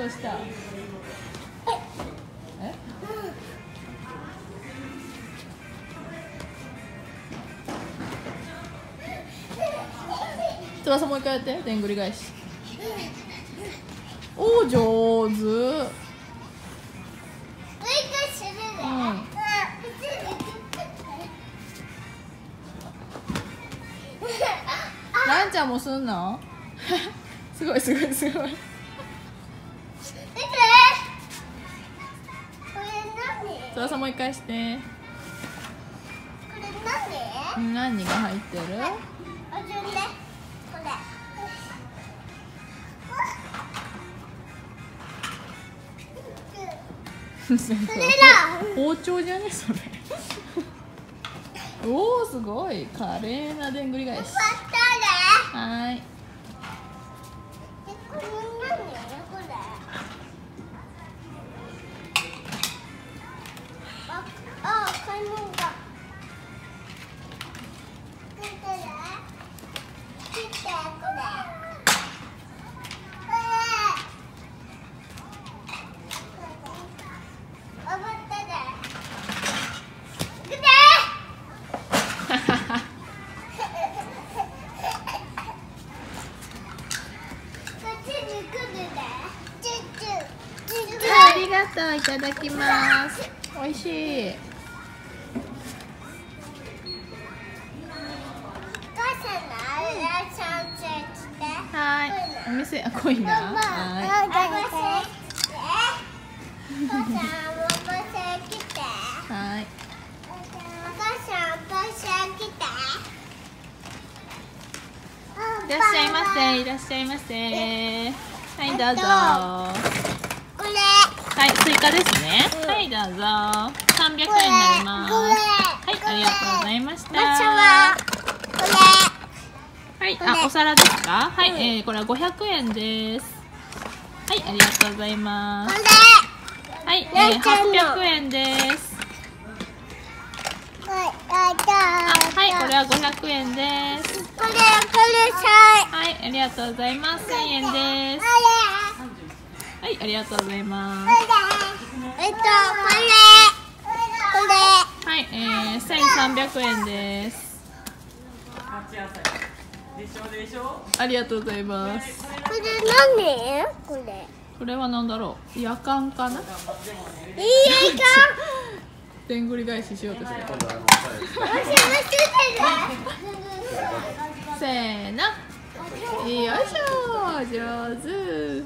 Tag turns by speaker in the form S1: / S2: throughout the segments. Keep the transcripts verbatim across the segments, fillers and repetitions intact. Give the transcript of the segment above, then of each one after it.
S1: どうした？え？翼もう一回やって、でんぐり返し。おお、上手。うん。ランちゃんもすんの？すごいすごいすごい。翼もう一回して。
S2: これ何？
S1: 何が入ってる？包丁じゃねそれ。おお、すごい華麗なでんぐり返し。はい。
S2: これ何？これ。あ、あ、買い物だ。見てね。見てこれ。
S1: ありがとう、いただきます。おいしい。
S2: お母さんのあれちゃんと来て。
S1: はい。お店、あ、濃いな。はい。
S2: お母さん、おばさん来て。
S1: はい。
S2: お母さん、おばさん来て。
S1: いらっしゃいませ、いらっしゃいませ。はい、どうぞ。
S2: これ。
S1: はい、追加ですね。はい、どうぞ。三百円になります。はい、ありがとうございました。
S2: は
S1: はい、あ、お皿ですか。はい、えー、これは五百円です。はい、ありがとうございます。はい、えー、八百円です。あ、はい、これは五百円です。
S2: これ、これさ
S1: はい、ありがとうございます。千円です。はい、ありがとうございます。
S2: えっと、これ、これ。
S1: はい、えー、千三百円です。ありがとうございます。
S2: これ何？これ。
S1: これは何だろう。やかんかな。
S2: いいか。
S1: でんぐり返ししようとしてる。せーの。よいしょ、上手。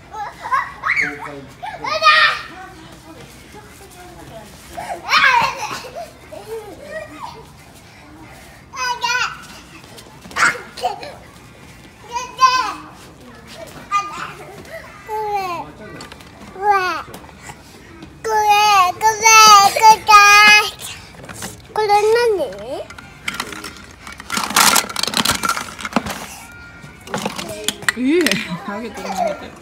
S2: これ何？
S1: いいね、投げてる投げてる。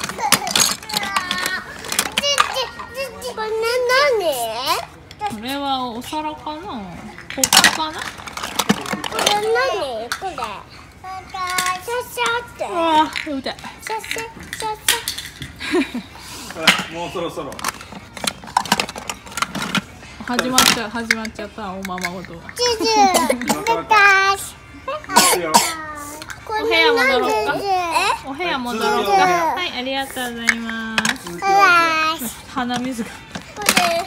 S2: これ何？
S1: これはお皿かな、コップかな。
S2: これ何？これ。シャシャって。
S1: うわー、痛い。
S2: シャシャシャシ
S3: もうそろそろ
S1: 始まっちゃ始まっちゃったおままごと。
S2: ャ。チーズ。出たし。
S1: お部屋戻ろうか。
S2: え？
S1: お部屋戻ろうか。はい、ありがとうございます。鼻水が。
S2: これ。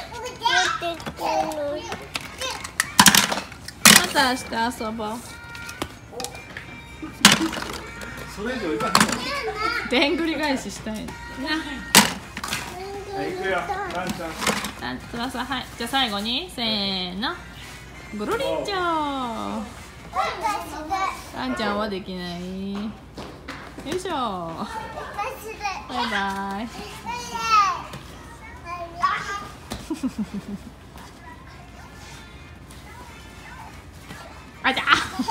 S1: また明日遊ぼう。
S3: それ以上いかへん。
S1: でんぐり返ししたいな。
S3: はい、行くよ。ランちゃん。
S1: あ、翼、はい。じゃあ最後にせーの。ぐるりんちょー。ランちゃんはできない。よいしょ。バイバイ。あちゃ。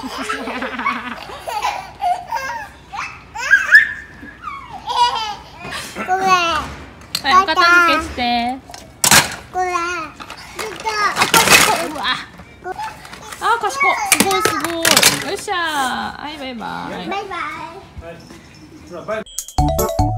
S2: これ。
S1: はい、お片付けして。
S2: これ。
S1: うわ。あ、賢い。すごいすごい。よっしゃー。はい、バイバイ。
S2: バイバイ。
S3: ほらバイバイ。